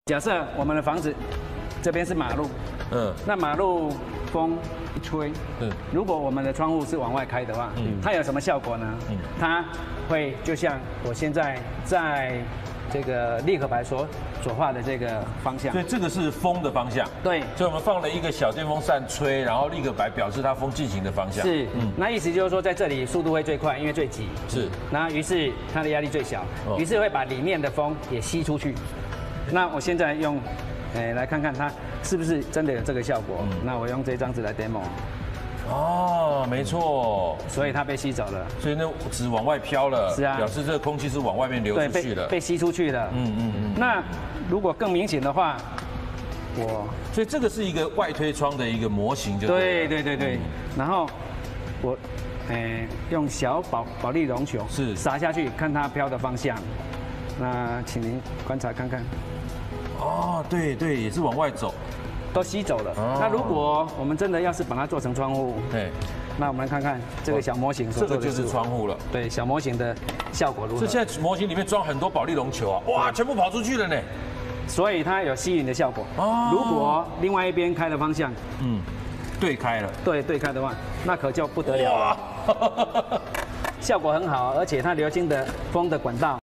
假设我们的房子这边是马路，那马路风一吹，如果我们的窗户是往外开的话，它有什么效果呢？它会就像我现在在这个立可白所画的这个方向， 所以这个是风的方向。 对， 所以我们放了一个小电风扇吹，然后立可白表示它风进行的方向。 是，那意思就是说在这里速度会最快，因为最急。 是， 然后于是它的压力最小，于是会把里面的风也吸出去。那我现在用，来看看它是不是真的有这个效果。那我用这张纸来 demo。 哦，没错， 所以它被吸走了， 所以那纸往外飘了， 是啊， 表示这个空气是往外面流出去的， 被吸出去的。那如果更明显的话， 所以这个是一个外推窗的一个模型，就对。然后我，用小保丽龙球是撒下去，看它飘的方向。那请您观察看看。 哦，对，也是往外走。 都吸走了。那如果我们真的要是把它做成窗户，那我们来看看这个小模型所做的， 这个就是窗户了。对， 小模型的效果如何？ 这现在模型里面装很多保丽龙球啊，哇，全部跑出去了呢。 所以它有吸引的效果。如果另外一边开的方向， 对开了， 对开的话，那可就不得了了。效果很好，而且它流经的风的管道